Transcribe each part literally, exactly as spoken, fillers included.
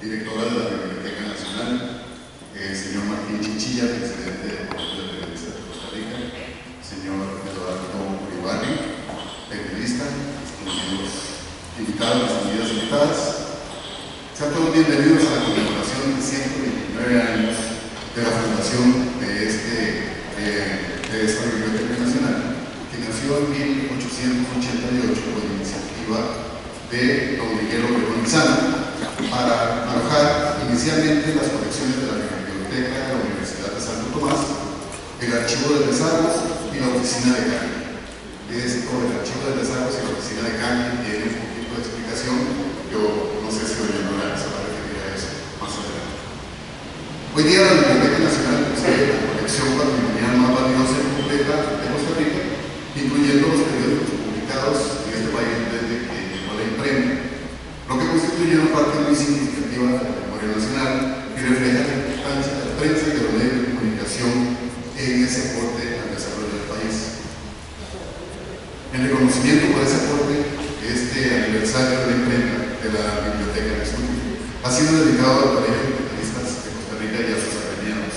directora de la Biblioteca Nacional, el señor Martín Chinchilla, presidente del Colegio de Periodistas de Costa Rica, señor Eduardo Uribarri, periodista, distinguidos invitados, distinguidas invitadas. Sean todos bienvenidos a la conmemoración de ciento veintinueve años de la fundación de, este, eh, de esta Biblioteca Nacional, que nació en mil ochocientos ochenta y ocho por iniciativa de don Miguel Obregón Lizano, para alojar inicialmente las colecciones de la Biblioteca de la Universidad de Santo Tomás, el Archivo de Rezagos y la Oficina de Cali. Es con el Archivo de Rezagos y la Oficina de Cali tiene un poquito de explicación. Yo no sé si doña Nora se va a referir a eso más adelante. Hoy día la Biblioteca Nacional posee la colección patrimonial más valiosa y completa de Costa Rica, incluyendo los periódicos publicados en este país desde que llegó la imprenta, lo que constituye una parte muy significativa de la memoria nacional y refleja la importancia de la prensa y de los medios de comunicación en ese aporte al desarrollo del país. En reconocimiento por ese aporte, este aniversario de la imprenta de la Biblioteca Nacional ha sido dedicado al Colegio de Periodistas de Costa Rica y a sus agremiados.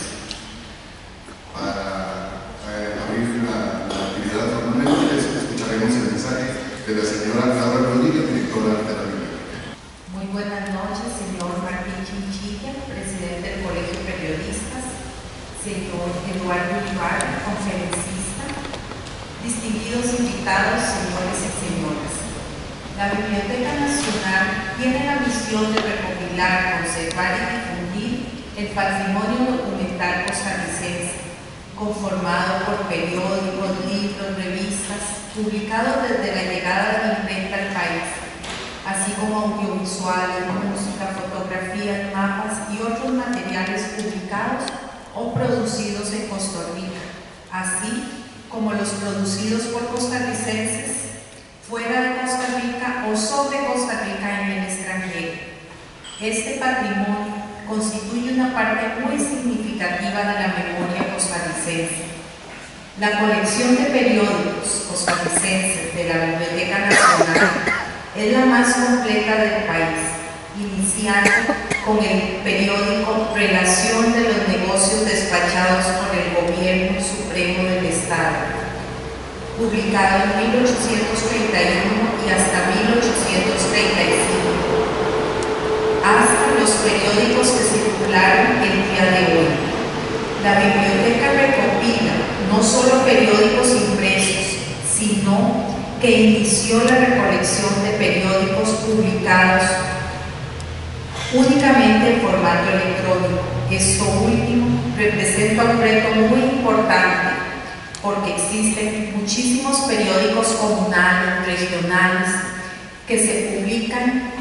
Para eh, abrir la, la actividad formalmente, escucharemos el mensaje de la señora Laura Rodríguez, directora de la Biblioteca. Muy buenas noches, señor Martín Chinchilla, presidente del Colegio de Periodistas, señor Eduardo Uribarri, conferencista, distinguidos invitados, señores y señoras. La Biblioteca Nacional tiene la misión de recopilar, conservar y difundir el patrimonio documental costarricense, conformado por periódicos, libros, revistas, publicados desde la llegada de la imprenta al país, así como audiovisuales, música, fotografías, mapas y otros materiales publicados o producidos en Costa Rica, así como los producidos por costarricenses fuera de Costa Rica o sobre Costa Rica en el extranjero. Este patrimonio constituye una parte muy significativa de la memoria costarricense. La colección de periódicos costarricenses de la Biblioteca Nacional es la más completa del país, iniciando con el periódico Relación de los Negocios Despachados por el Gobierno Supremo del Estado, publicado en mil ochocientos treinta y uno y hasta mil ochocientos treinta y cinco, hasta los periódicos que circularon el día de hoy. La biblioteca recopila no solo periódicos impresos, sino que inició la recolección de periódicos publicados únicamente en formato electrónico. Esto último representa un reto muy importante porque existen muchísimos periódicos comunales, regionales, que se publican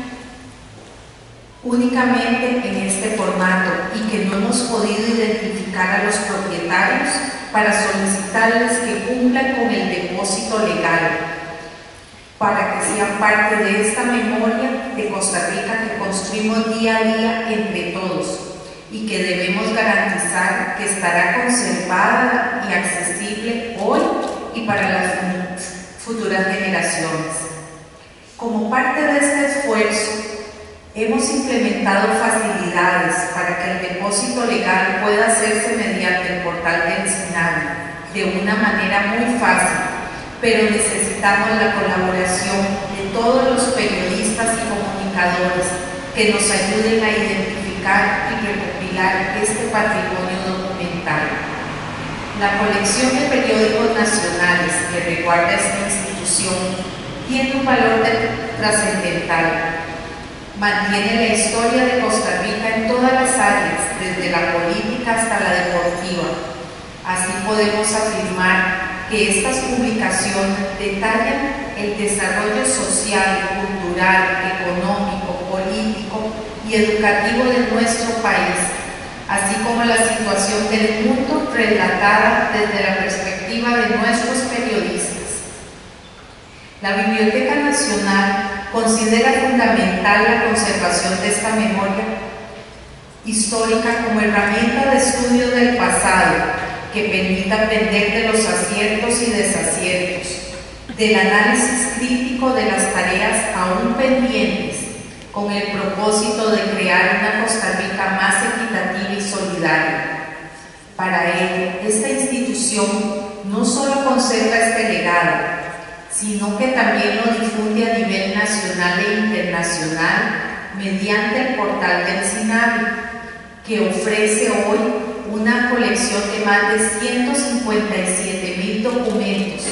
únicamente en este formato y que no hemos podido identificar a los propietarios para solicitarles que cumplan con el depósito legal, para que sean parte de esta memoria de Costa Rica que construimos día a día entre todos y que debemos garantizar que estará conservada y accesible hoy y para las futuras generaciones. Como parte de este esfuerzo, hemos implementado facilidades para que el depósito legal pueda hacerse mediante el portal del SINAVI de una manera muy fácil, pero necesitamos la colaboración de todos los periodistas y comunicadores que nos ayuden a identificar y recopilar este patrimonio documental. La colección de periódicos nacionales que resguarda esta institución tiene un valor trascendental. Mantiene la historia de Costa Rica en todas las áreas, desde la política hasta la deportiva. Así podemos afirmar que estas publicaciones detallan el desarrollo social, cultural, económico, político y educativo de nuestro país, así como la situación del mundo relatada desde la perspectiva de nuestros periodistas. La Biblioteca Nacional considera fundamental la conservación de esta memoria histórica como herramienta de estudio del pasado, que permita aprender de los aciertos y desaciertos, del análisis crítico de las tareas aún pendientes con el propósito de crear una Costa Rica más equitativa y solidaria. Para ello, esta institución no solo conserva este legado, sino que también lo difunde a nivel nacional e internacional mediante el portal del SINAVI, que ofrece hoy una colección de más de ciento cincuenta y siete mil documentos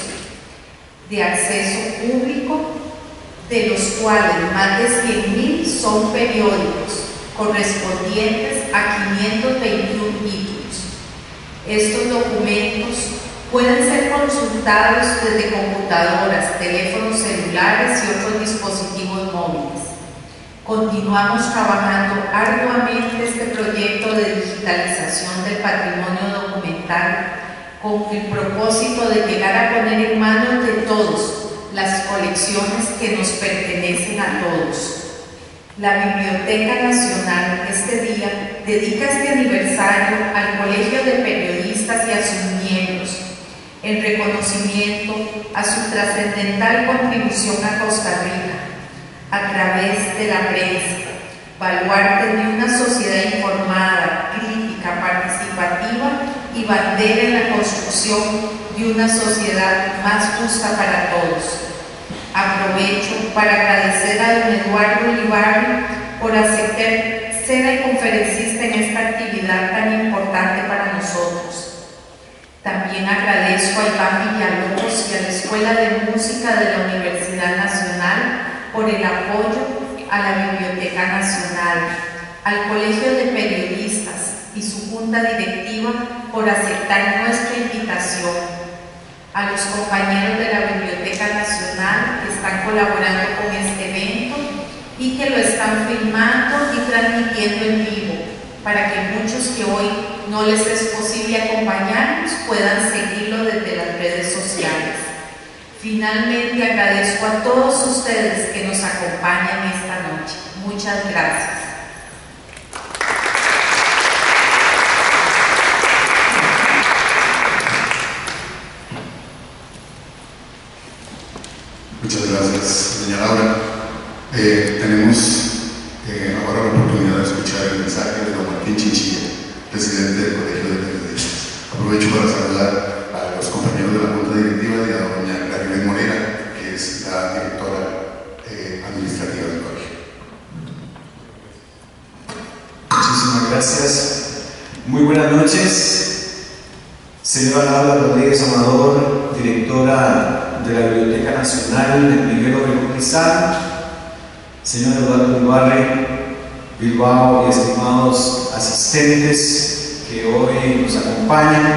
de acceso público, de los cuales más de cien mil son periódicos, correspondientes a quinientos veintiún títulos. Estos documentos pueden ser consultados desde computadoras, teléfonos celulares y otros dispositivos móviles. Continuamos trabajando arduamente este proyecto de digitalización del patrimonio documental con el propósito de llegar a poner en manos de todos las colecciones que nos pertenecen a todos. La Biblioteca Nacional este día dedica este aniversario al Colegio de Periodistas y a sus miembros, en reconocimiento a su trascendental contribución a Costa Rica a través de la prensa, baluarte de una sociedad informada, crítica, participativa y bandera en la construcción de una sociedad más justa para todos. Aprovecho para agradecer a don Eduardo Ulibarri por aceptar ser el conferencista en esta actividad tan importante para nosotros. También agradezco a Iván Villalobos y a la Escuela de Música de la Universidad Nacional por el apoyo a la Biblioteca Nacional, al Colegio de Periodistas y su Junta Directiva por aceptar nuestra invitación, a los compañeros de la Biblioteca Nacional que están colaborando con este evento y que lo están filmando y transmitiendo en vivo, para que muchos que hoy no les es posible acompañarnos puedan seguirlo desde las redes sociales. Finalmente agradezco a todos ustedes que nos acompañan esta noche. Muchas gracias. Muchas gracias, doña Laura. Eh, tenemos eh, ahora la oportunidad de escuchar el mensaje de don Martín Chinchilla, presidente del Colegio de Periodistas. Aprovecho para saludar a los compañeros de la Junta Directiva y a doña Claribel Morera, que es la directora eh, administrativa del colegio. Muchísimas gracias. Muy buenas noches. Señora Laura Rodríguez Amador, directora de la Biblioteca Nacional de Miguel Obregón Rizal, señor Eduardo Ulibarri, Bilbao y estimados asistentes que hoy nos acompañan.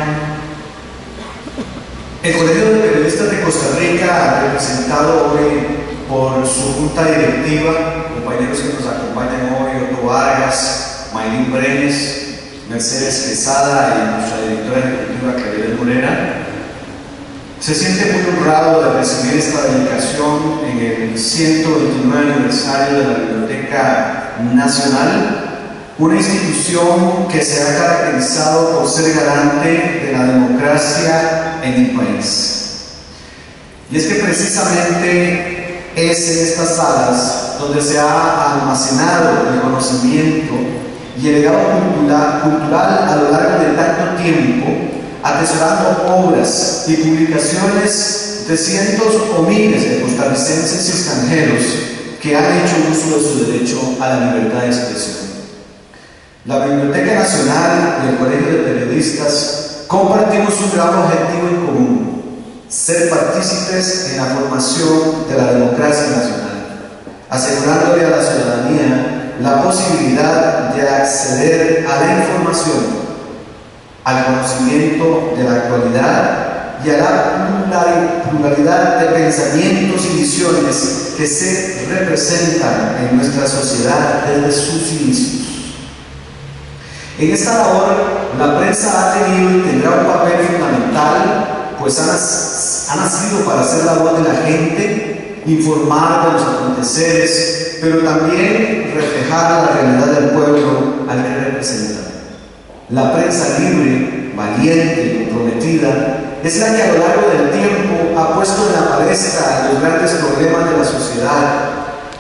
El Colegio de Periodistas de Costa Rica, representado hoy por su junta directiva, compañeros que nos acompañan hoy, Otto Vargas, Maylin Brenes, Mercedes Quesada y nuestra directora ejecutiva Claribel Morera, se siente muy honrado de recibir esta dedicación en el ciento veintinueve aniversario de la Biblioteca Nacional, una institución que se ha caracterizado por ser garante de la democracia en el país. Y es que precisamente es en estas salas donde se ha almacenado el conocimiento y el legado cultural, cultural a lo largo de tanto tiempo, atesorando obras y publicaciones de cientos o miles de costarricenses y extranjeros que han hecho uso de su derecho a la libertad de expresión. La Biblioteca Nacional y el Colegio de Periodistas compartimos un gran objetivo en común: ser partícipes en la formación de la democracia nacional, asegurándole a la ciudadanía la posibilidad de acceder a la información, al conocimiento de la actualidad y a la pluralidad de pensamientos y visiones que se representan en nuestra sociedad desde sus inicios. En esta labor, la prensa ha tenido y tendrá un papel fundamental, pues ha, ha nacido para ser la voz de la gente, informar de los aconteceres, pero también reflejar la realidad del pueblo al que representa. La prensa libre, valiente y comprometida es la que a lo largo del tiempo ha puesto en la palestra los grandes problemas de la sociedad,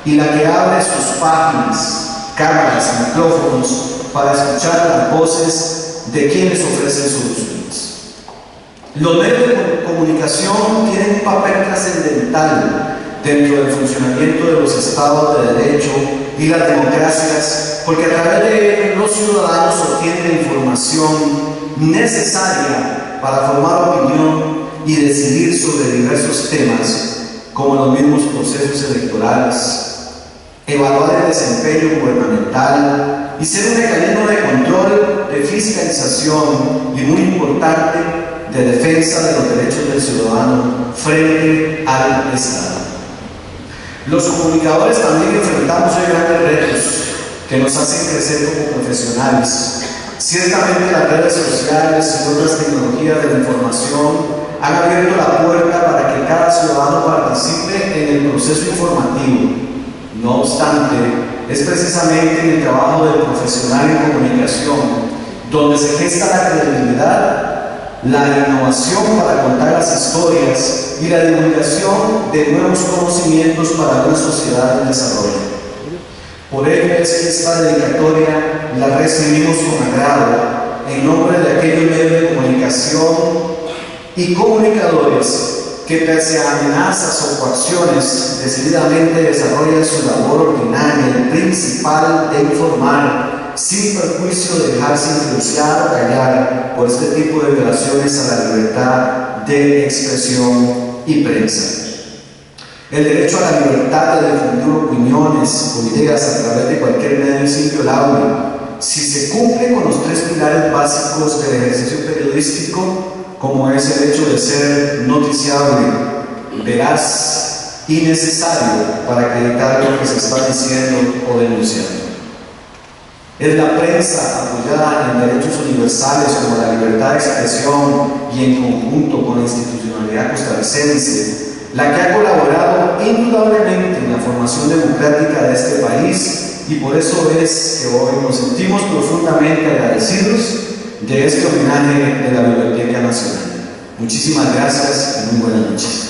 y la que abre sus páginas, cámaras, micrófonos para escuchar las voces de quienes ofrecen soluciones. Los medios de comunicación tienen un papel trascendental dentro del funcionamiento de los estados de derecho y las democracias, porque a través de ellos los ciudadanos obtienen la información necesaria para formar opinión y decidir sobre diversos temas, como los mismos procesos electorales, evaluar el desempeño gubernamental y ser un mecanismo de control, de fiscalización y, muy importante, de defensa de los derechos del ciudadano frente al Estado. Los comunicadores también enfrentamos hoy grandes retos que nos hacen crecer como profesionales. Ciertamente las redes sociales y otras tecnologías de la información han abierto la puerta para que cada ciudadano participe en el proceso informativo. No obstante, es precisamente en el trabajo del profesional en comunicación donde se gesta la credibilidad, la innovación para contar las historias y la divulgación de nuevos conocimientos para una sociedad en desarrollo. Por ello es que esta dedicatoria la recibimos con agrado en nombre de aquellos medios de comunicación y comunicadores que, pese a amenazas o coacciones, decididamente desarrollan su labor ordinaria, el principal de informar, sin perjuicio de dejarse influenciar o callar por este tipo de violaciones a la libertad de expresión y prensa. El derecho a la libertad de difundir opiniones o ideas a través de cualquier medio es inviolable si se cumple con los tres pilares básicos del ejercicio periodístico, como es el hecho de ser noticiable, veraz y necesario para acreditar lo que se está diciendo o denunciando. Es la prensa apoyada en derechos universales como la libertad de expresión y en conjunto con la institucionalidad costarricense la que ha colaborado indudablemente en la formación democrática de este país, y por eso es que hoy nos sentimos profundamente agradecidos de este homenaje de la Biblioteca Nacional. Muchísimas gracias y muy buenas noches.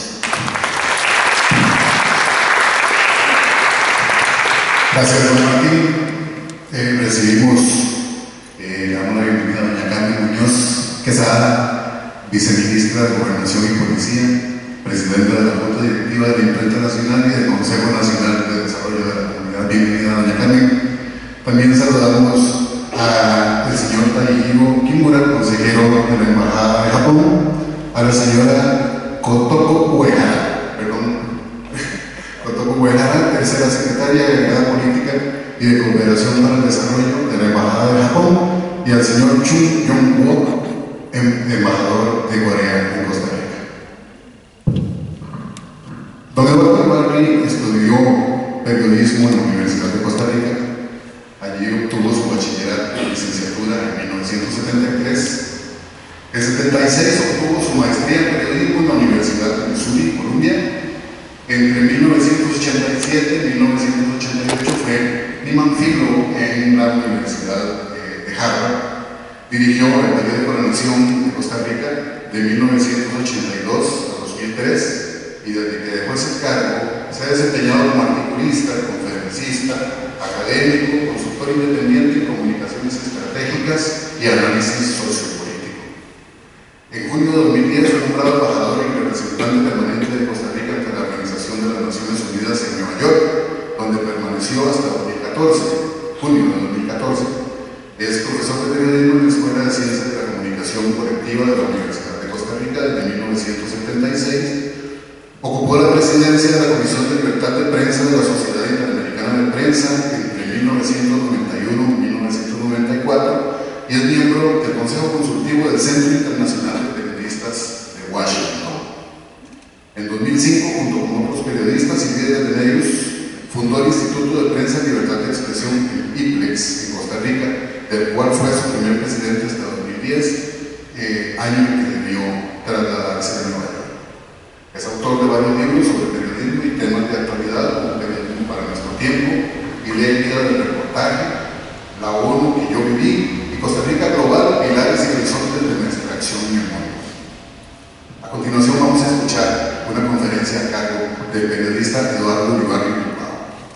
Gracias, don Martín. Eh, recibimos, eh, damos la bienvenida a doña Carmen Muñoz Quesada, viceministra de Gobernación y Policía, presidenta de la Junta Directiva de la Imprenta Nacional y del Consejo Nacional de Desarrollo de la Comunidad. Bienvenida, doña Carmen. También saludamos al señor Taihiro Kimura, consejero de la Embajada de Japón, a la señora Kotoko Uehara, perdón, Kotoko Uehara, tercera secretaria de Agregada Política y de Cooperación para el Desarrollo de la Embajada de Japón, y al señor Chung Yong-wook, embajador de Corea en Costa Rica. Don Eduardo Ibarri estudió periodismo en la Universidad de Costa Rica. Allí obtuvo su bachillerato y licenciatura en mil novecientos setenta y tres. En setenta y seis obtuvo su maestría en periodismo en la Universidad de Missouri, Columbia. Entre mil novecientos ochenta y siete y mil novecientos ochenta y ocho fue Nieman Fellow en la Universidad de Harvard. Dirigió el periódico La Nación de Costa Rica de mil novecientos ochenta y dos a dos mil tres. Y desde que dejó ese cargo se ha desempeñado como articulista, conferencista, académico, consultor independiente en comunicaciones estratégicas y análisis sociopolítico. En junio de dos mil diez fue nombrado embajador y representante permanente de Costa Rica ante la Organización de las Naciones Unidas en Nueva York, donde permaneció hasta dos mil catorce, junio de dos mil catorce. Es profesor de periodismo en la Escuela de Ciencias de la Comunicación Colectiva de la Universidad de Costa Rica desde mil novecientos setenta y seis. Ocupó la presidencia de la Comisión de Libertad de Prensa de la Sociedad Interamericana de Prensa entre mil novecientos noventa y uno y mil novecientos noventa y cuatro y es miembro del Consejo Consultivo del Centro Internacional de Periodistas de Washington. En dos mil cinco, junto con otros periodistas y líderes de medios, fundó el Instituto de Prensa y Libertad de Expresión, el I P L E X, en Costa Rica, del cual fue su primer presidente hasta dos mil diez, eh, año en que debió trasladarse a Nueva York. Es autor de varios libros sobre periodismo y temas de actualidad, como Periodismo para Nuestro Tiempo, Idea y Vida del Reportaje, La ONU que yo viví y Costa Rica Global, Pilares y Horizontes de Nuestra Acción en el Mundo. A continuación vamos a escuchar una conferencia a cargo del periodista Eduardo Ibarri Bilbao.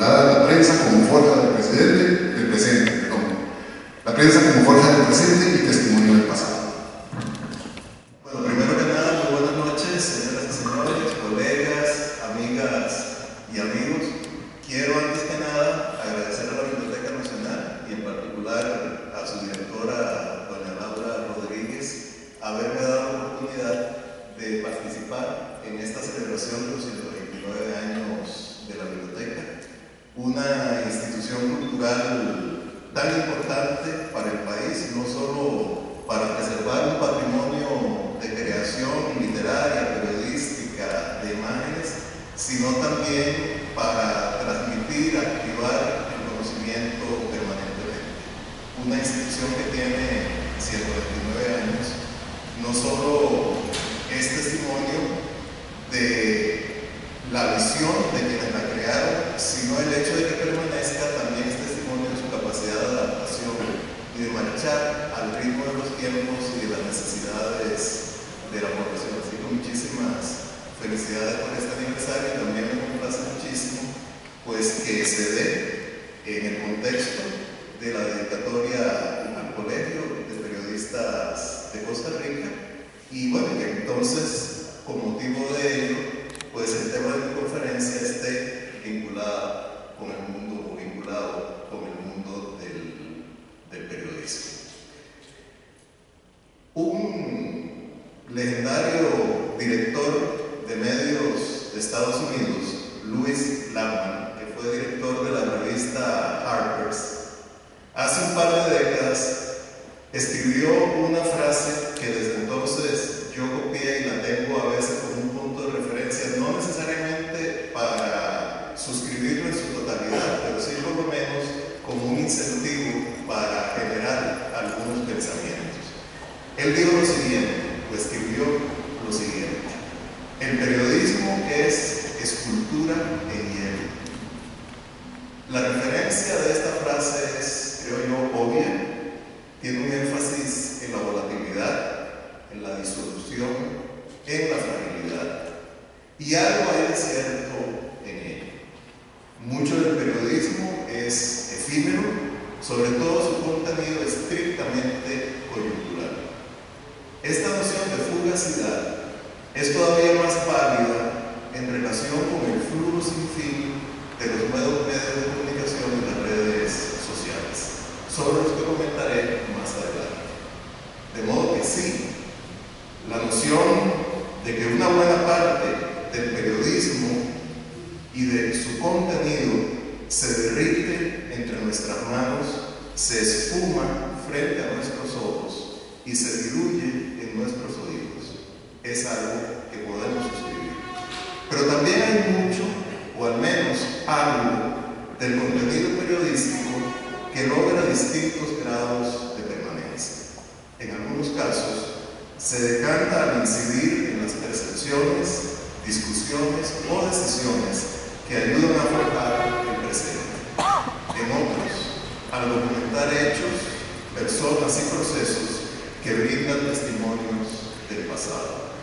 titulada La prensa como forja del presidente, del presente, perdón. La prensa como forja del presente y testimonio del pasado. Bueno, primero que nada, muy buenas noches, señoras y señores, colegas, amigas y amigos. Quiero antes que nada agradecer a la Biblioteca Nacional y en particular a su directora, doña Laura Rodríguez, haberme dado la oportunidad de participar en esta celebración de los ciento veintinueve años de la Biblioteca, una institución cultural tan importante para el país, no solo para preservar un patrimonio de creación literaria, periodística, de imágenes, sino también para transmitir, activar el conocimiento permanentemente. Una institución que tiene ciento veintinueve años, no solo es testimonio de la visión de quienes la crearon, sino el hecho de que permanezca también es testimonio de su capacidad de adaptación y de marchar al ritmo de los tiempos y de las necesidades de la población. Así que muchísimas felicidades por este aniversario y también me complace muchísimo pues que se dé en el contexto de la dedicatoria al Colegio de Periodistas de Costa Rica y bueno, que entonces con motivo de ello pues el tema de mi conferencia esté vinculado con el mundo, vinculado con el mundo del, del periodismo. Un legendario director de medios de Estados Unidos, Louis Lanman, que fue director de la revista Harper's, hace un par de décadas escribió una frase que desde entonces yo copié y la tengo a veces como un punto de referencia, no necesariamente para suscribirlo en su totalidad, pero sí por lo menos como un incentivo para generar algunos pensamientos. Él dijo lo siguiente, o escribió lo siguiente: el periodismo es escultura en hielo. La referencia de esta frase es, creo yo, obvia, tiene un énfasis en la volatilidad, en la disolución, en la fragilidad, y algo hay de cierto en ello. Mucho del periodismo es efímero, sobre todo su contenido estrictamente coyuntural. Esta noción de fugacidad es todavía más válida en relación con el flujo sin fin de los medios de comunicación y las redes sociales, sobre los que comentaré más adelante. De modo que sí, la noción de que una buena parte del periodismo y de su contenido se derrite entre nuestras manos, se esfuma frente a nuestros ojos y se diluye en nuestros oídos, es algo que podemos suscribir. Pero también hay mucho, o al menos algo, del contenido periodístico que logra distintos grados de permanencia. En algunos casos, se decanta al incidir en las percepciones, discusiones o decisiones que ayudan a forjar el presente. En otros, al documentar hechos, personas y procesos que brindan testimonios del pasado.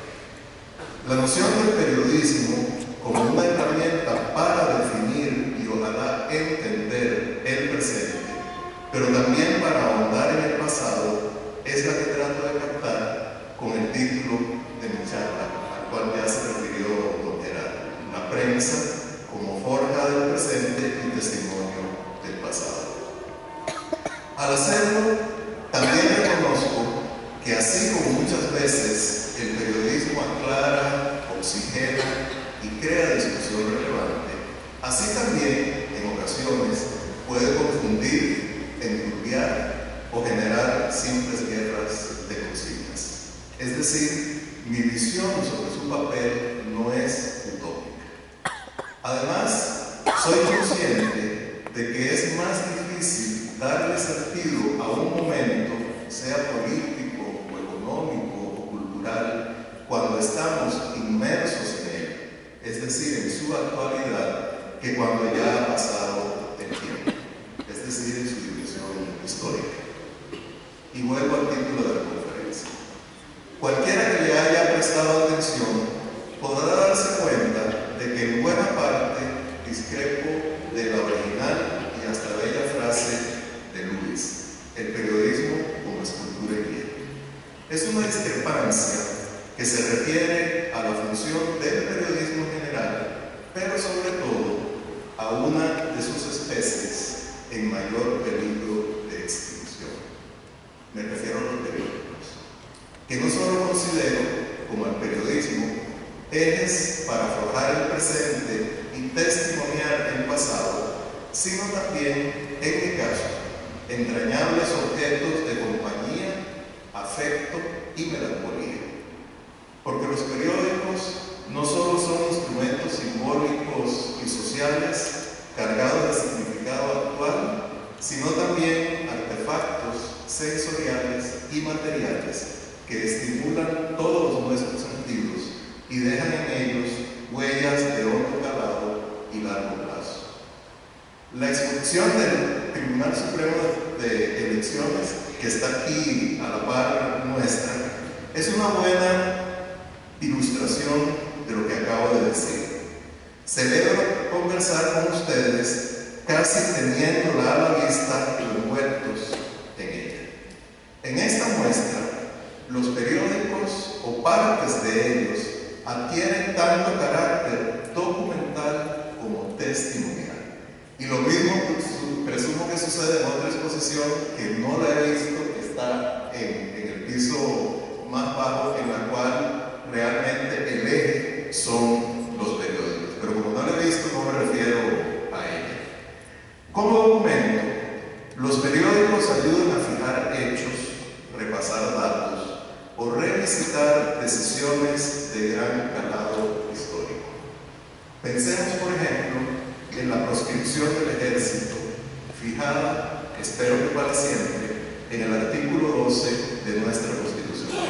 La noción del periodismo como una herramienta para definir y ojalá entender el presente, pero también para ahondar en el pasado, es la que trato de captar con el título de mi charla, al cual ya se refirió don Gerardo: la prensa como forja del presente y testimonio del pasado. Al hacerlo, también reconozco que así como muchas veces el periodismo aclara, oxigena y crea discusión relevante, así también en ocasiones puede confundir, enturbiar o generar simples guerras de consignas. Es decir, mi visión sobre su papel no es utópica. Además, soy consciente de que es más difícil darle sentido a un momento, sea político o económico o cultural, cuando estamos inmersos en él, es decir, en su actualidad, que cuando ya ha pasado el tiempo, es decir, en su dimensión histórica. Y vuelvo al título de la conferencia. Cualquiera que le haya prestado atención podrá darse cuenta de que en buena parte discrepo de la sobre todo a una de sus especies en mayor peligro de extinción. Me refiero a los periódicos, que no solo considero, como el periodismo, ejes para aflojar el presente y testimoniar el pasado, sino también, en mi caso, entrañables objetos de compañía, afecto y melancolía. Porque los periódicos no solo son instrumentos simbólicos y sociales cargados de significado actual, sino también artefactos sensoriales y materiales que estimulan todos nuestros sentidos y dejan en ellos huellas de hondo calado y largo plazo. La instrucción del Tribunal Supremo de Elecciones, que está aquí a la par nuestra, es una buena ilustración de lo que acabo de decir. Celebro conversar con ustedes casi teniéndola a la vista y envueltos en ella. En esta muestra, los periódicos o partes de ellos adquieren tanto carácter documental como testimonial. Y lo mismo presumo que sucede en otra exposición que no la he visto, que está en, en el piso más bajo, en la cual realmente el eje son los periódicos. Pero como no la he visto, no me refiero a ella. Como documento, los periódicos ayudan a fijar hechos, repasar datos o revisitar decisiones de gran calado histórico. Pensemos, por ejemplo, en la proscripción del ejército, fijada, espero que para siempre, en el artículo doce de nuestra Constitución.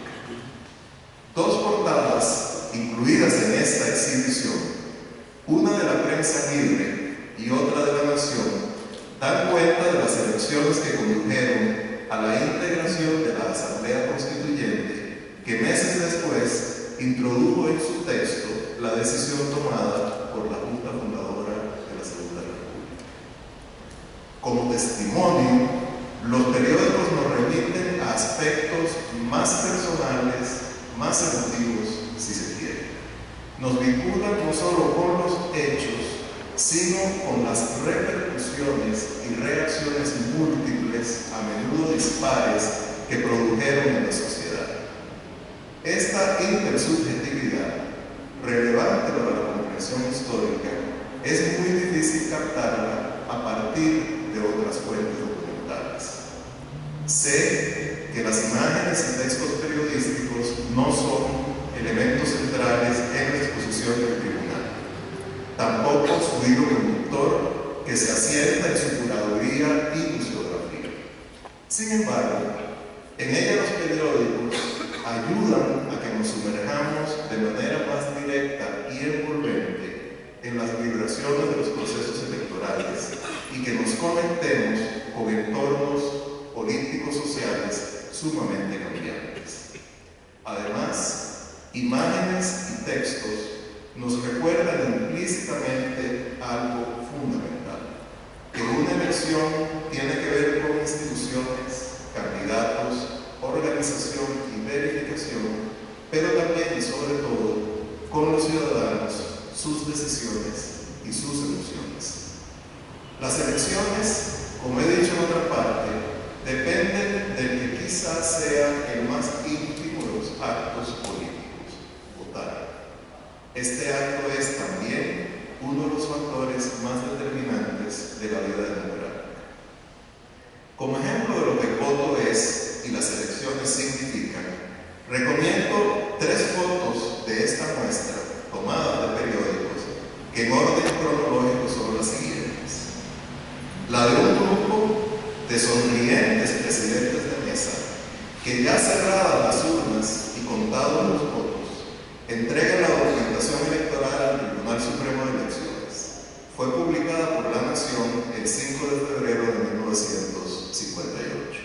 Dos portadas incluidas en esta exhibición, una de la Prensa Libre y otra de La Nación, dan cuenta de las elecciones que condujeron a la integración de la Asamblea Constituyente, que meses después introdujo en su texto la decisión tomada por la Junta Fundadora de la Segunda República. Como testimonio, los periódicos nos remiten a aspectos más personales, más emotivos, si se quiere. Nos vinculan no solo con los hechos, sino con las repercusiones y reacciones múltiples, a menudo dispares, que produjeron en la sociedad. Esta intersubjetividad, relevante para la comprensión histórica, es muy difícil captarla a partir de otras fuentes documentales. Sé que las imágenes y textos periodísticos no son elementos centrales en la exposición del tribunal, tampoco su hilo conductor que se asienta en su curaduría y museografía. Sin embargo, en ella los periódicos ayudan a que nos sumerjamos de manera más directa y envolvente en las vibraciones de los procesos electorales y que nos conectemos con entornos políticos sociales sumamente cambiantes. Además, imágenes y textos nos recuerdan implícitamente algo fundamental, que una elección tiene que ver con instituciones, candidatos, organización y verificación, pero también y sobre todo con los ciudadanos, sus decisiones y sus emociones. Las elecciones, como he dicho en otra parte, dependen del que quizás sea el más íntimo de los actos políticos, votar. Este acto es también uno de los factores más determinantes de la vida democrática. Como ejemplo de lo que el voto es y las elecciones significan, recomiendo tres fotos de esta muestra tomadas de periódicos que en orden cronológico son las siguientes. La de un grupo de sonrientes presidentes de mesa que, ya cerradas las urnas y contados los votos, entregan la documentación electoral al Tribunal Supremo de Elecciones. Fue publicada por La Nación el cinco de febrero de mil novecientos cincuenta y ocho.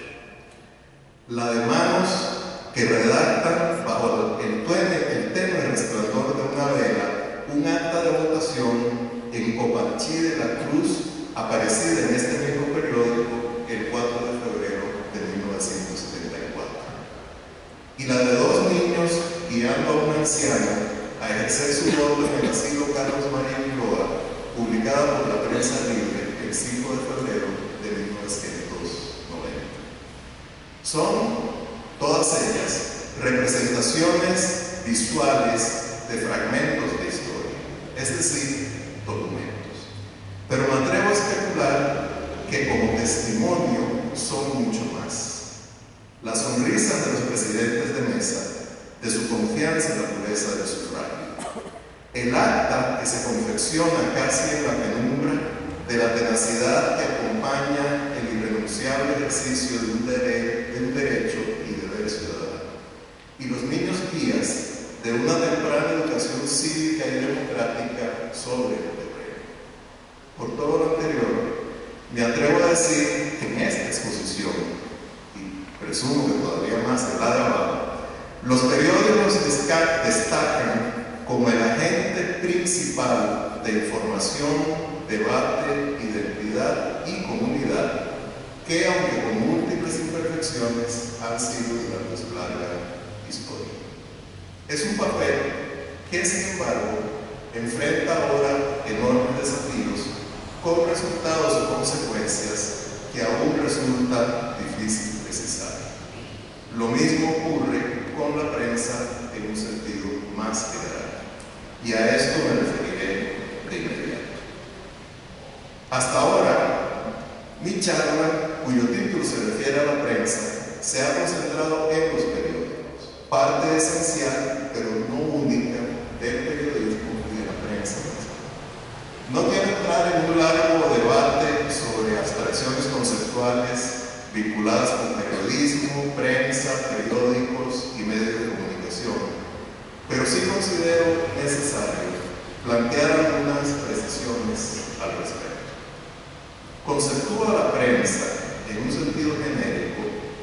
La de manos que redactan bajo el tenue, el tenue resplandor de una vela un acta de votación en Coparchí de la Cruz, aparecida en este mismo periódico el cuatro de febrero de mil novecientos setenta y cuatro. Y la de dos niños guiando a una anciana a a ejercer su voto en el asilo Carlos María Ulloa, publicada por la Prensa Libre el cinco de febrero de mil novecientos noventa. Son todas ellas representaciones visuales de fragmentos de historia, es decir, documentos. Pero me atrevo a especular que como testimonio son mucho más. Las sonrisas de los presidentes de mesa, de su confianza en la pureza del sufragio. El acta que se confecciona casi en la penumbra de la tenacidad que acompaña el irrenunciable ejercicio de un, dere de un derecho y deber ciudadano. Y los niños guías de una temprana educación cívica y democrática sobre el terreno. Por todo lo anterior, me atrevo a decir que en esta exposición, y presumo que todavía más en la de abajo, los periódicos destacan como el agente principal de información, debate, identidad y comunidad, que aunque con múltiples imperfecciones han sido durante su larga historia. Es un papel que, sin embargo, enfrenta ahora enormes desafíos con resultados o consecuencias que aún resulta difícil precisar. Lo mismo ocurre con la prensa en un sentido más general, y a esto me referiré de inmediato. Hasta ahora, mi charla, cuyo título se refiere a la prensa, se ha concentrado en los periódicos, parte esencial, pero no única, del periodismo y de la prensa. No quiero entrar en un largo debate sobre abstracciones conceptuales vinculadas con periodismo, prensa, periódicos y medios de comunicación, pero sí considero necesario plantear algunas precisiones al respecto. Conceptúa la prensa en un sentido genérico,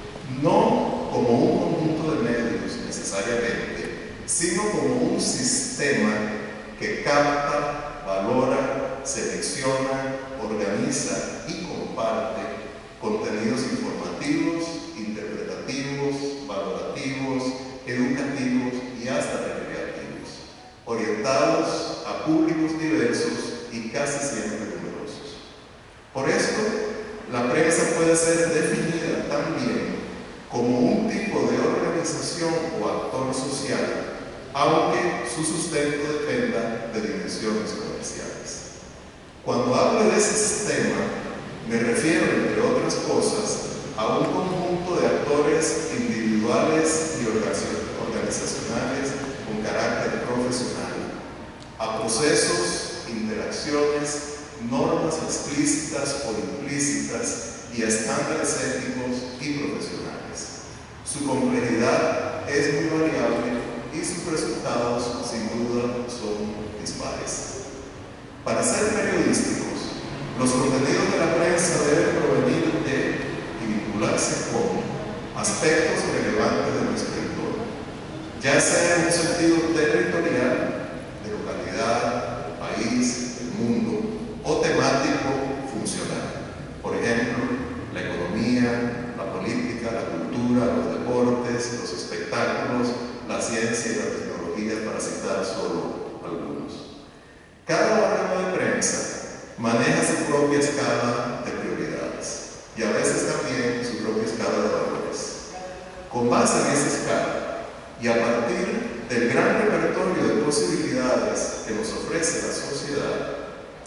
no como un conjunto de medios necesariamente, sino como un sistema que capta, valora, selecciona, organiza y comparte contenidos informativos, interpretativos, valorativos, educativos y hasta recreativos, orientados a públicos diversos y casi siempre numerosos. Por esto, la prensa puede ser definida también como un tipo de organización o actor social, aunque su sustento dependa de dimensiones comerciales. Cuando hablo de ese sistema, me refiero, entre otras cosas, a un conjunto de actores individuales y organizacionales con carácter profesional, a procesos, interacciones, normas explícitas o implícitas y a estándares éticos y profesionales. Su complejidad es muy variable y sus resultados, sin duda, son dispares. Para ser periodísticos, los contenidos de la prensa deben provenir de y vincularse con aspectos relevantes de nuestro entorno, ya sea en un sentido territorial, de localidad, país, del mundo, o temático funcional. Por ejemplo, la economía, la política, la cultura, los deportes, los espectáculos, la ciencia y la tecnología, para citar solo algunos. Cada órgano de prensa maneja su propia escala de prioridades y a veces también su propia escala de valores. Con base en esa escala y a partir del gran repertorio de posibilidades que nos ofrece la sociedad,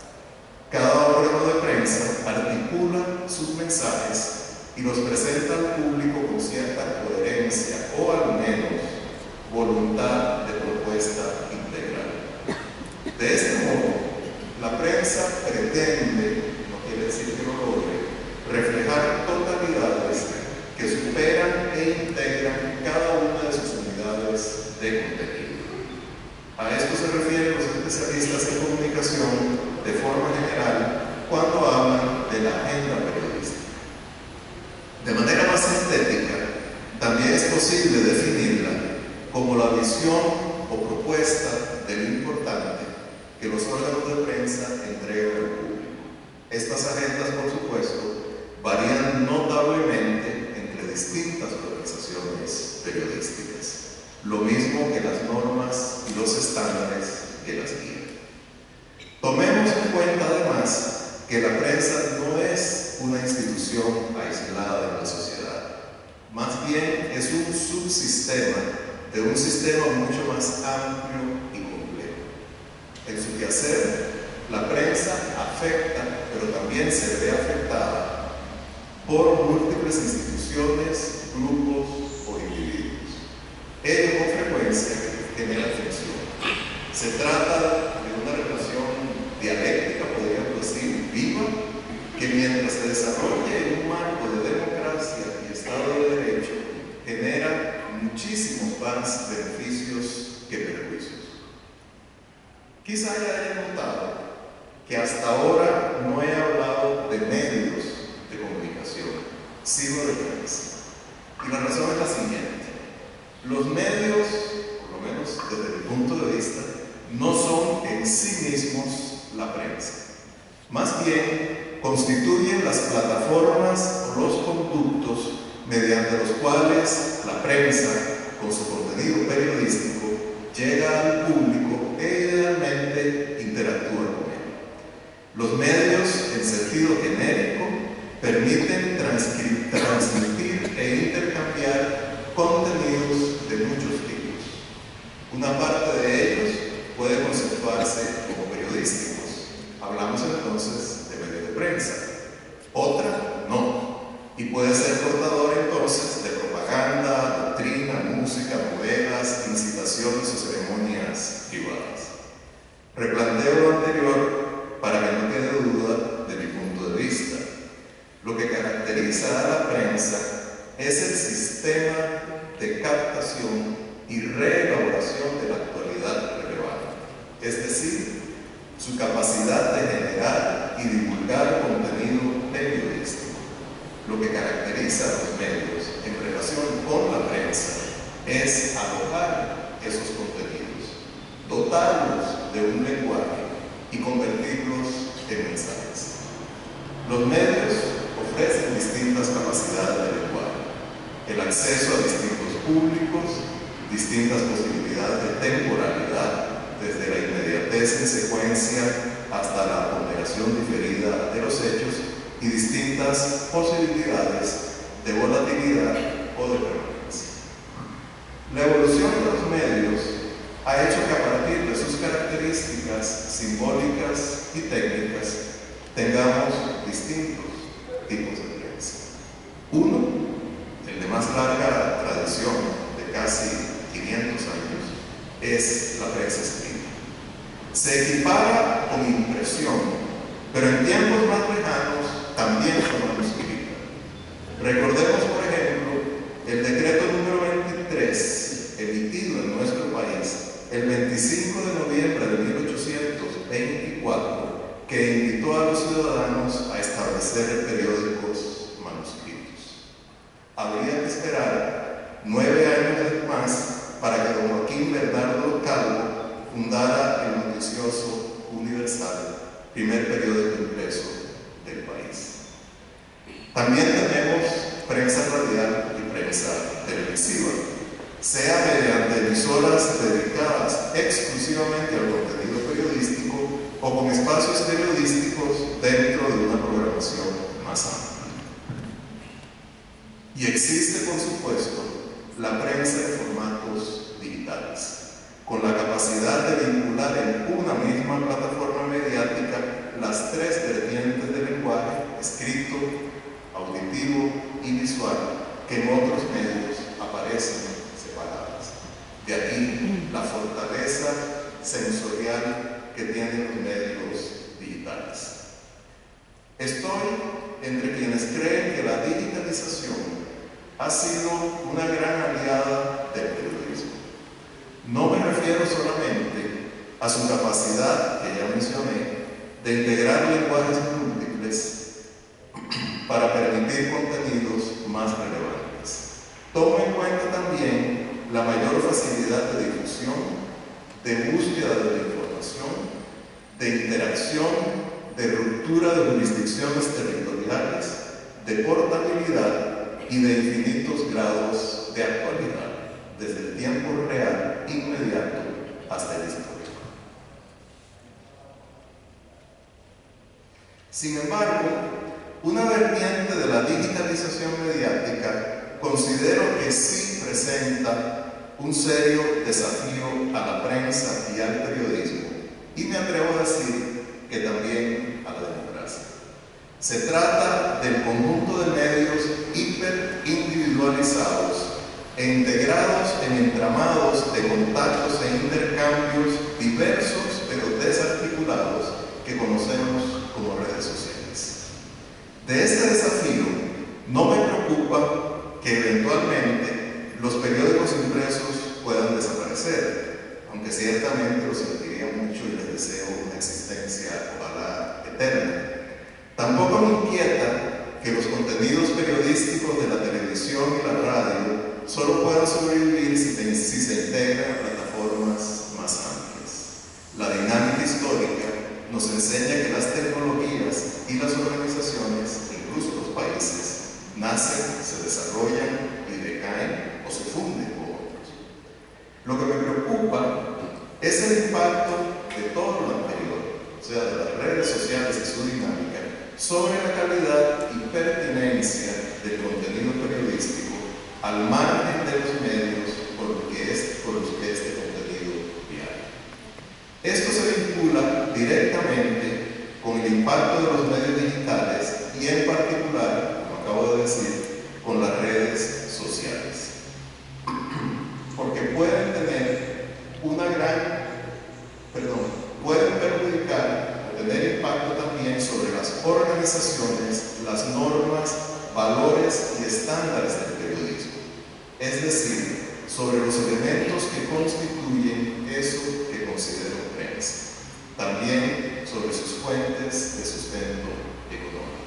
cada órgano de prensa articula sus mensajes y los presenta al público con cierta coherencia o al menos voluntad de propuesta integral. De este modo, la prensa pretende, no quiere decir que lo logre, reflejar totalidades que superan e integran cada una de sus unidades de contenido. A esto se refieren los especialistas en comunicación de forma general cuando hablan de la agenda periodística. De manera más sintética, también es posible definirla como la visión o propuesta de lo importante que los órganos de prensa entregan al público. Estas agendas, por supuesto, varían notablemente entre distintas organizaciones periodísticas, lo mismo que las normas y los estándares que las guían. Tomemos en cuenta además que la prensa no es una institución aislada en la sociedad, más bien es un subsistema de un sistema mucho más amplio y complejo. En su quehacer, la prensa afecta, pero también se ve afectada por múltiples instituciones, grupos o individuos. Ello con frecuencia genera tensión. Se trata de una relación dialéctica, podríamos decir, viva, que mientras se desarrolle en un marco de democracia y Estado de Derecho, genera muchísimos más beneficios que perjuicios. Quizá ya hayan notado que hasta ahora no he hablado de medios de comunicación, sino de prensa. Y la razón es la siguiente: los medios, por lo menos desde mi punto de vista, no son en sí mismos la prensa. Más bien, constituyen las plataformas o los conductos mediante los cuales la prensa, con su contenido periodístico, llega al público e idealmente interactúa con él. Los medios, en sentido genérico, permiten transmitir e intercambiar contenidos de muchos tipos. Una parte de ellos puede conceptuarse como periodísticos. Hablamos entonces de medios de prensa. Otra, no. Y puede ser portador entonces de propaganda, doctrina, música, novelas, incitaciones o ceremonias privadas. Replanteo lo anterior para que no quede duda de mi punto de vista. Lo que caracteriza a la prensa es el sistema de captación y reelaboración de la actualidad relevante, es decir, su capacidad de generar y divulgar contenido periodístico. Lo que caracteriza a los medios en relación con la prensa es alojar esos contenidos, dotarlos de un lenguaje y convertirlos en mensajes. Los medios ofrecen distintas capacidades de lenguaje, el acceso a distintos públicos, distintas posibilidades de temporalidad, desde la inmediatez en secuencia hasta la ponderación diferida de los hechos, y distintas posibilidades de volatilidad o de permanencia. La evolución de los medios ha hecho que a partir de sus características simbólicas y técnicas tengamos distintos tipos de prensa. Uno, el de más larga tradición, de casi quinientos años, es la prensa escrita. Se equipara con impresión, pero en tiempos más lejanos también fue manuscrita. Recordemos, por ejemplo, el decreto número veintitrés, emitido en nuestro país el veinticinco de noviembre de mil ochocientos veinticuatro, que invitó a los ciudadanos a establecer periódicos manuscritos. Habría que esperar nueve años más para que don Joaquín Bernardo Calvo fundara el noticioso Universal, primer periódico impreso del país. También tenemos prensa radial y prensa televisiva, sea mediante emisoras dedicadas exclusivamente al contenido periodístico o con espacios periodísticos dentro de una programación más amplia. Y existe, por supuesto, la prensa en formatos digitales, con la capacidad de vincular en una misma plataforma mediática las tres vertientes del lenguaje, escrito, auditivo y visual, que en otros medios aparecen separadas. De aquí la fortaleza sensorial que tienen los medios digitales. Estoy entre quienes creen que la digitalización ha sido una gran aliada del periodismo. No me refiero solamente a su capacidad, que ya mencioné, de integrar lenguajes múltiples para permitir contenidos más relevantes. Tomo en cuenta también la mayor facilidad de difusión, de búsqueda de la información, de interacción, de ruptura de jurisdicciones territoriales, de portabilidad y de infinitos grados de actualidad, desde el tiempo real, inmediato, hasta el histórico. Sin embargo, una vertiente de la digitalización mediática considero que sí presenta un serio desafío a la prensa y al periodismo, y me atrevo a decir que también a la democracia. Se trata del conjunto de medios hiperindividualizados e integrados en entramados de contactos e intercambios diversos pero desarticulados que conocemos como redes sociales. De este desafío no me preocupa que eventualmente los periódicos impresos puedan desaparecer, aunque ciertamente lo sentiría mucho y les deseo una existencia, ojalá, eterna. Tampoco me inquieta que los contenidos periodísticos de la televisión y la radio solo puedan sobrevivir si, te, si se integran a plataformas más amplias. La dinámica histórica nos enseña que las tecnologías y las organizaciones, incluso los países, nacen, se desarrollan y decaen o se funden con otros. Lo que me preocupa es el impacto de todo lo anterior, o sea, de las redes sociales y su dinámica, sobre la calidad y pertinencia del contenido periodístico al margen de los medios por los que, es, por los que este contenido viaja. Esto se vincula directamente con el impacto de los medios digitales y en particular, como acabo de decir, con las redes sociales, porque pueden tener una gran, perdón, pueden perjudicar o tener impacto también sobre las organizaciones, las normas, valores y estándares del periodismo, es decir, sobre los elementos que constituyen eso que considero prensa, también sobre sus fuentes de sustento económico.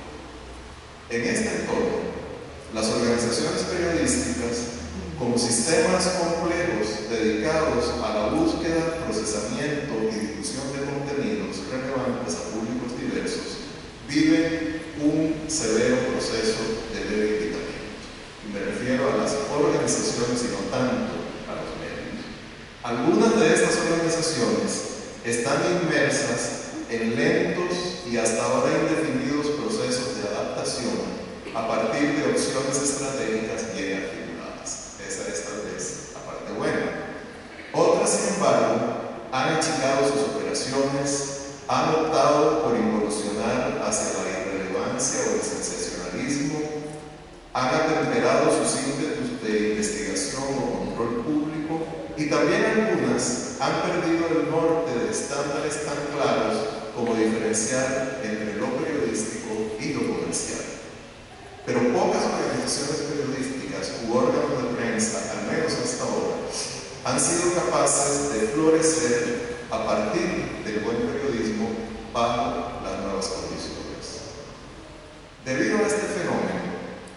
En este entorno, las organizaciones periodísticas, como sistemas complejos dedicados a la búsqueda, procesamiento y difusión de contenidos relevantes a públicos diversos, viven un severo proceso de debilitamiento. Y me refiero a las organizaciones y no tanto a los medios. Algunas de estas organizaciones están inmersas en lentos y hasta ahora indefinidos procesos de adaptación a partir de opciones estratégicas bien articuladas. Esa es tal vez la parte buena. Otras, sin embargo, han achicado sus operaciones, han optado por involucionar hacia la irrelevancia o el sensacionalismo, han atemperado sus ímpetus de investigación o control público, y también algunas han perdido el norte de estándares tan claros como diferenciar entre lo periodístico y lo comercial. Pero pocas organizaciones periodísticas u órganos de prensa, al menos hasta ahora, han sido capaces de florecer a partir del buen periodismo bajo las nuevas condiciones. Debido a este fenómeno,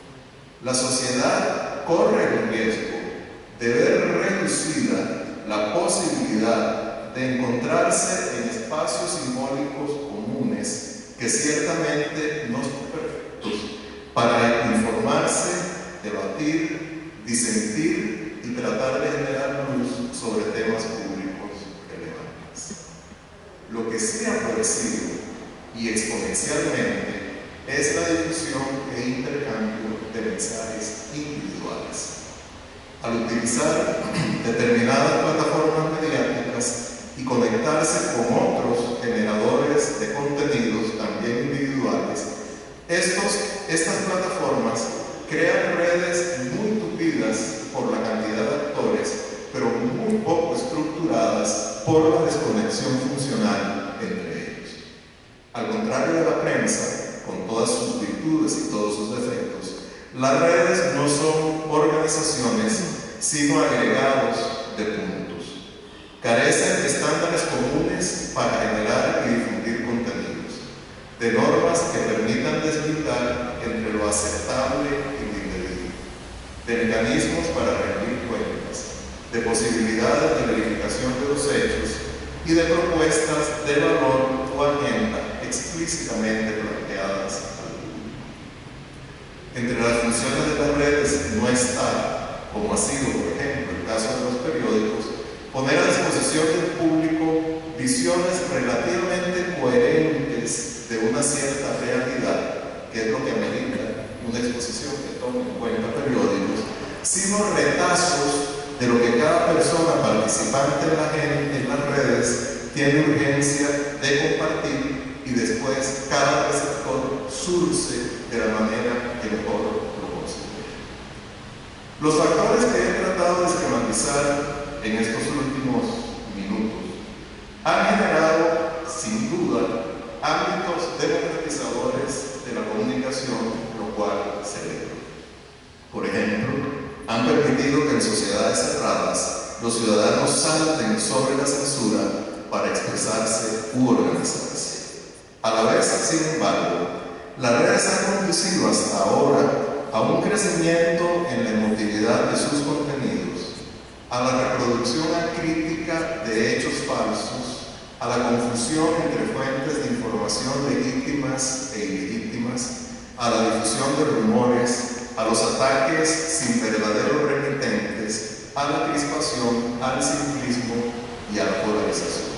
la sociedad corre el riesgo de ver reducida la posibilidad de encontrarse en espacios simbólicos comunes que ciertamente no son perfectos para informarse, debatir, disentir y tratar de generar luz sobre temas públicos relevantes. Lo que sí ha florecido y exponencialmente es la difusión e intercambio de mensajes individuales. Al utilizar determinadas plataformas mediáticas y conectarse con otros generadores de contenidos también individuales, estos, estas plataformas crean redes muy tupidas por la cantidad de actores, pero muy poco estructuradas por la desconexión funcional entre ellos. Al contrario de la prensa, con todas sus virtudes y todos sus defectos, las redes no son organizaciones, sino agregados de puntos. Carecen de estándares comunes para generar y difundir contenidos, de normas que permitan deslindar entre lo aceptable y lo indebido, de mecanismos para rendir cuentas, de posibilidades de verificación de los hechos y de propuestas de valor o agenda explícitamente planteadas al público. Entre las funciones de las redes no está, como ha sido, por ejemplo, el caso de los periódicos, poner a disposición del público visiones relativamente coherentes de una cierta realidad, que es lo que amerita una exposición que tome en cuenta periódicos, sino retazos de lo que cada persona participante en, la gente, en las redes tiene urgencia de compartir, y después cada receptor surce de la manera que mejor lo considere. Los factores que he tratado de esquematizar en estos últimos minutos han generado, sin duda, ámbitos democratizadores de la comunicación, lo cual celebro. Por ejemplo, han permitido que en sociedades cerradas los ciudadanos salten sobre la censura para expresarse u organizarse. A la vez, sin embargo, las redes han conducido hasta ahora a un crecimiento en la emotividad de sus contenidos, a la reproducción acrítica de hechos falsos, a la confusión entre fuentes de información legítimas e ilegítimas, a la difusión de rumores, a los ataques sin verdaderos remitentes, a la crispación, al simplismo y a la polarización.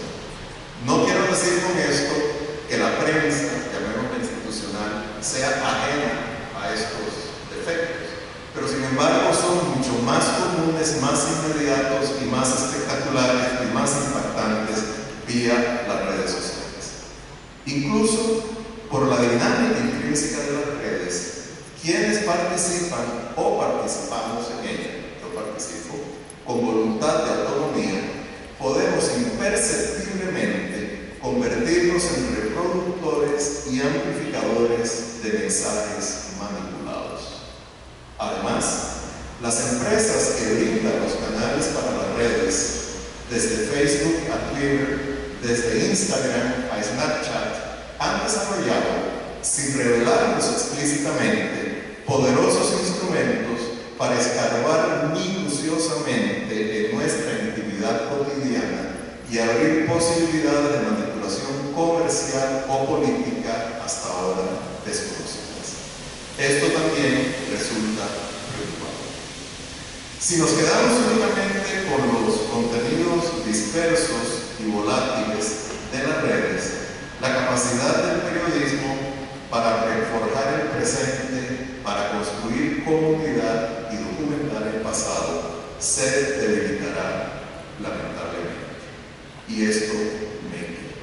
No quiero decir con esto que la prensa, llamémosla institucional, sea ajena a estos defectos, pero sin embargo son mucho más comunes, más inmediatos y más espectaculares y más impactantes vía las redes sociales. Incluso por la dinámica intrínseca de las redes, quienes participan o participamos en ella, yo participo, con voluntad de autonomía, podemos imperceptiblemente convertirnos en reproductores y amplificadores de mensajes manipulados. Además, las empresas que brindan los canales para las redes, desde Facebook a Twitter, desde Instagram a Snapchat, han desarrollado, sin revelarlos explícitamente, poderosos instrumentos para escarbar minuciosamente en nuestra intimidad cotidiana y abrir posibilidades de manipulación comercial o política hasta ahora desconocidas. Esto también resulta preocupante. Si nos quedamos únicamente con los contenidos dispersos y volátiles de las redes, la capacidad del periodismo para reforjar el presente, para construir comunidad y documentar el pasado, se debilitará lamentablemente. Y esto me inquieta.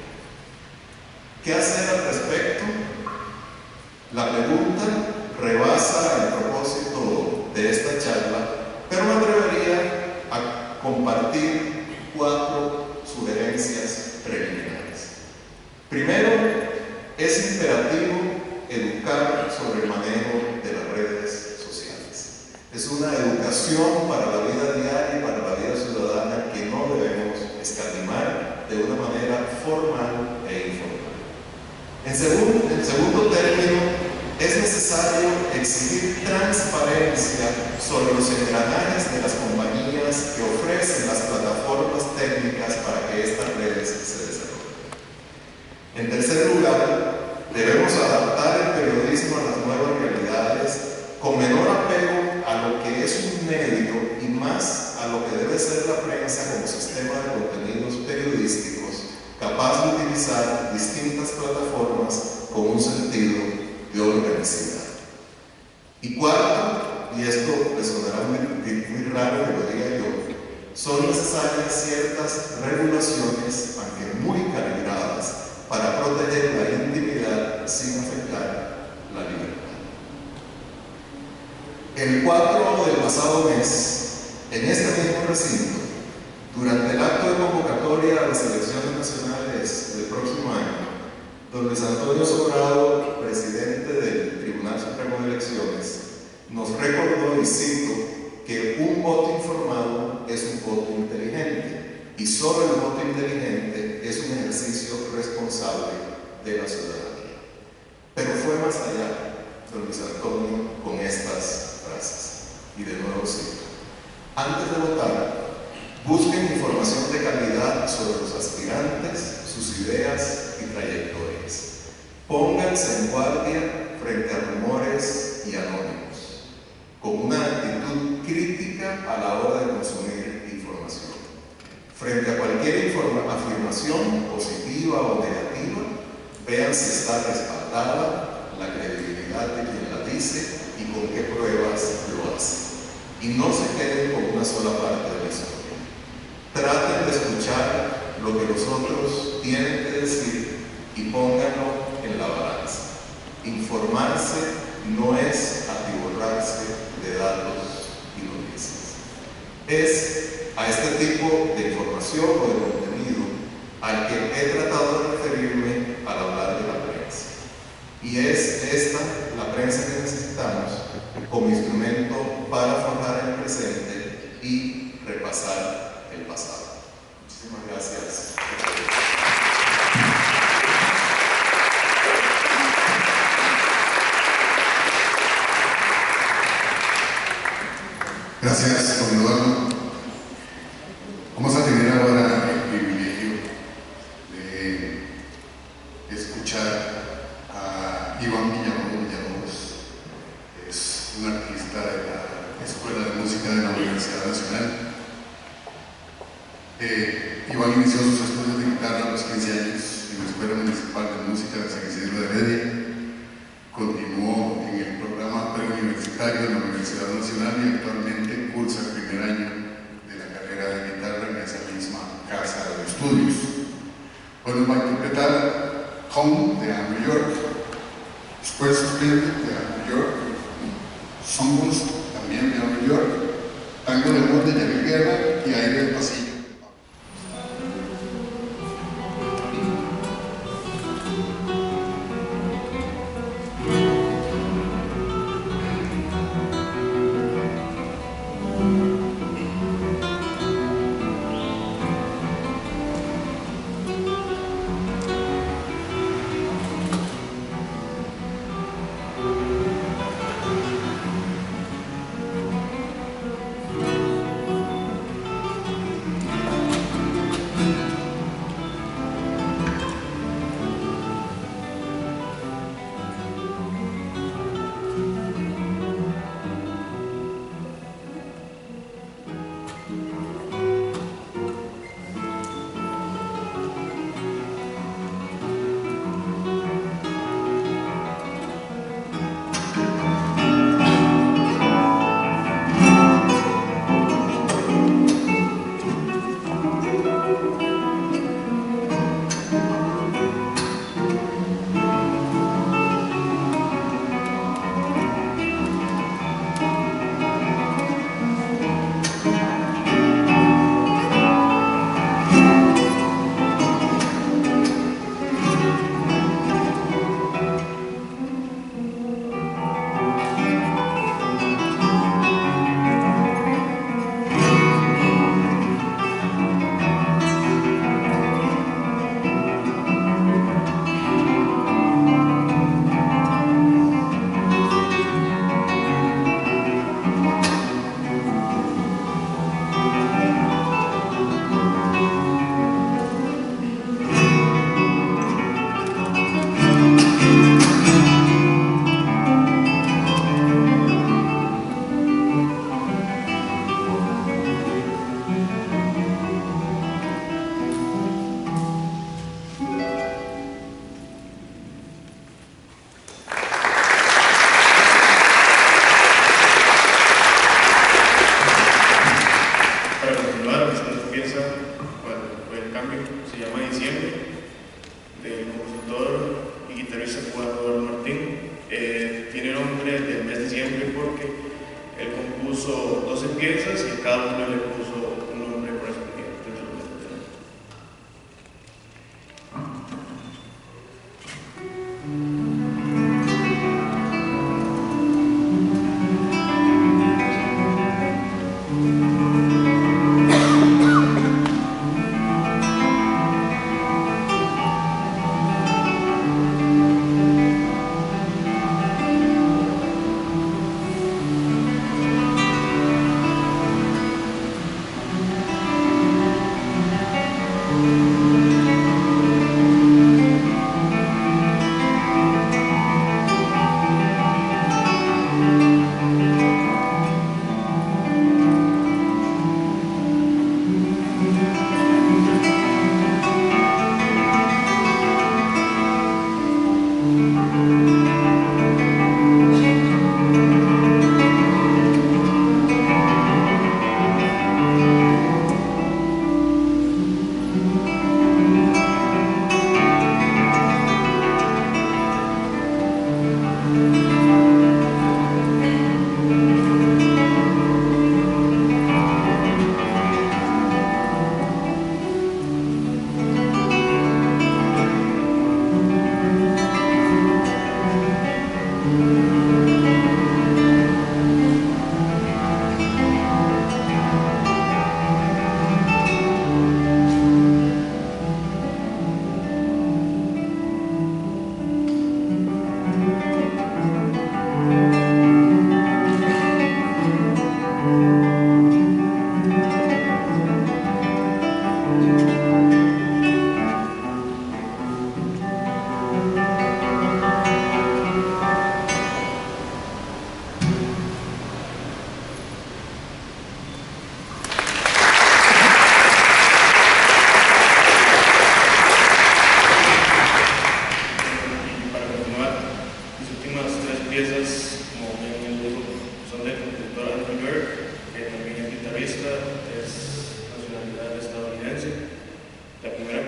¿Qué hacer al respecto? La pregunta rebasa el propósito de esta charla, pero me atrevería a compartir cuatro sugerencias preliminares. Primero, es imperativo educar sobre el manejo de las redes sociales. Es una educación para la vida diaria y para la vida ciudadana que no debemos escatimar de una manera formal e informal. En segundo, en segundo término, es necesario exigir transparencia sobre los engranajes de las compañías que ofrecen las plataformas técnicas para que estas redes se desarrollen. En tercer lugar, debemos adaptar el periodismo a las nuevas realidades con menor apego a lo que es un medio y más a lo que debe ser la prensa como sistema de contenidos periodísticos capaz de utilizar distintas plataformas con un sentido de organicidad. Y cuarto, y esto le sonará muy, muy raro que lo diga yo, son necesarias ciertas regulaciones, aunque muy calibradas, para proteger la intimidad sin afectar la libertad. El cuatro del pasado mes, en este mismo recinto, durante el acto de convocatoria a las elecciones nacionales del próximo año, don Luis Antonio Sobrado, presidente del Tribunal Supremo de Elecciones, nos recordó, y cito, que un voto informado es un voto inteligente, y solo el voto inteligente es un ejercicio responsable de la ciudadanía. Pero fue más allá, don Luis Antonio, con estas frases. Y de nuevo cito: antes de votar, busquen información de calidad sobre los aspirantes, sus ideas y trayectorias. Pónganse en guardia frente a rumores y anónimos, con una actitud crítica a la hora de consumir información. Frente a cualquier afirmación positiva o negativa, vean si está respaldada, la credibilidad de quien la dice y con qué pruebas lo hace. Y no se queden con una sola parte de la historia. Traten de escuchar lo que los otros tienen que decir y pónganlo en la balanza. Informarse no es atiborrarse de datos y noticias. Es a este tipo de información o de contenido al que he tratado de referirme al hablar de la prensa. Y es esta la prensa que necesitamos como instrumento para forjar el presente y repasar el pasado. Muchísimas gracias. Gracias, don Eduardo. Vamos a tener ahora el privilegio de escuchar a Iván Villalobos. Villalobos es un artista de la Escuela de Música de la Universidad Nacional. Eh, Iván inició sus estudios de guitarra a los quince años en la Escuela Municipal de Música de San Isidro de Heredia. Continuó en el programa preuniversitario de la Universidad Nacional y actualmente cursa el primer año de la carrera de guitarra en esa misma casa de estudios. Hoy nos va a interpretar Home de Andrew York, Square Spirit de Andrew York, Songbus también de Andrew York, Tango de Amor de Yael Guerra y Aire del Pasillo.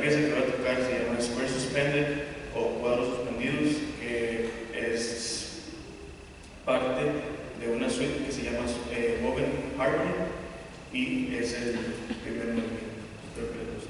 pieza que va a tocar se llama Square Suspended o Cuadros Suspendidos, que es parte de una suite que se llama eh, Woven Harmony y es el primer movimiento. Espero que les guste.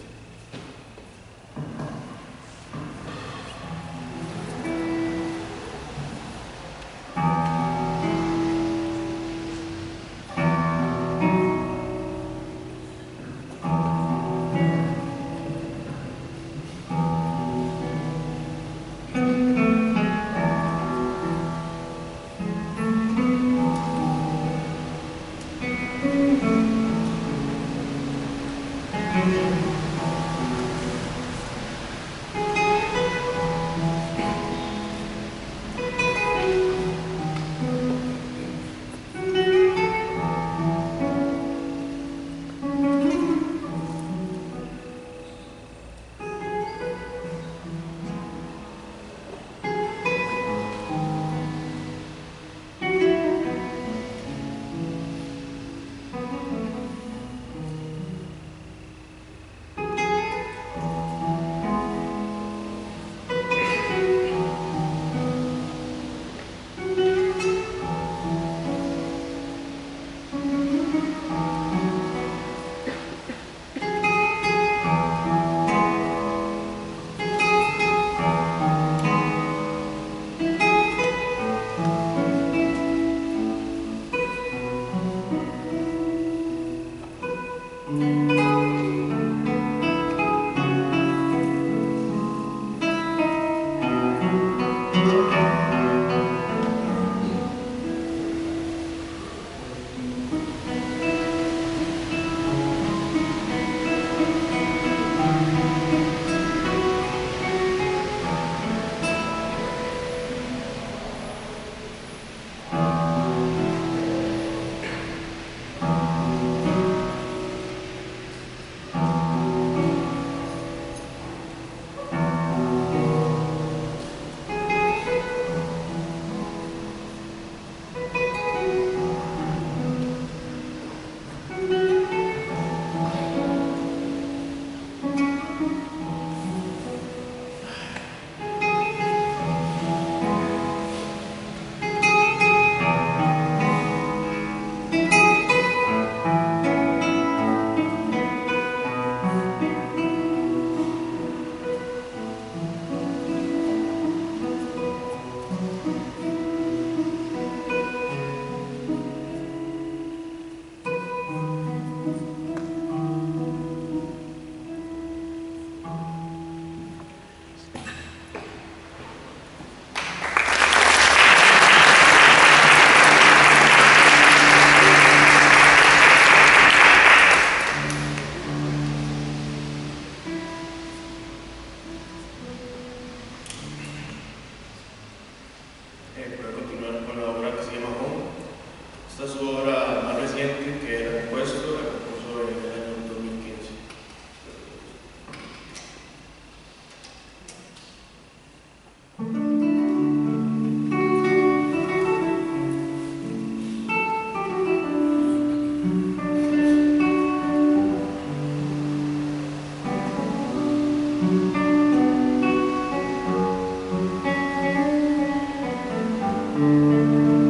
Thank you.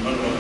no, no.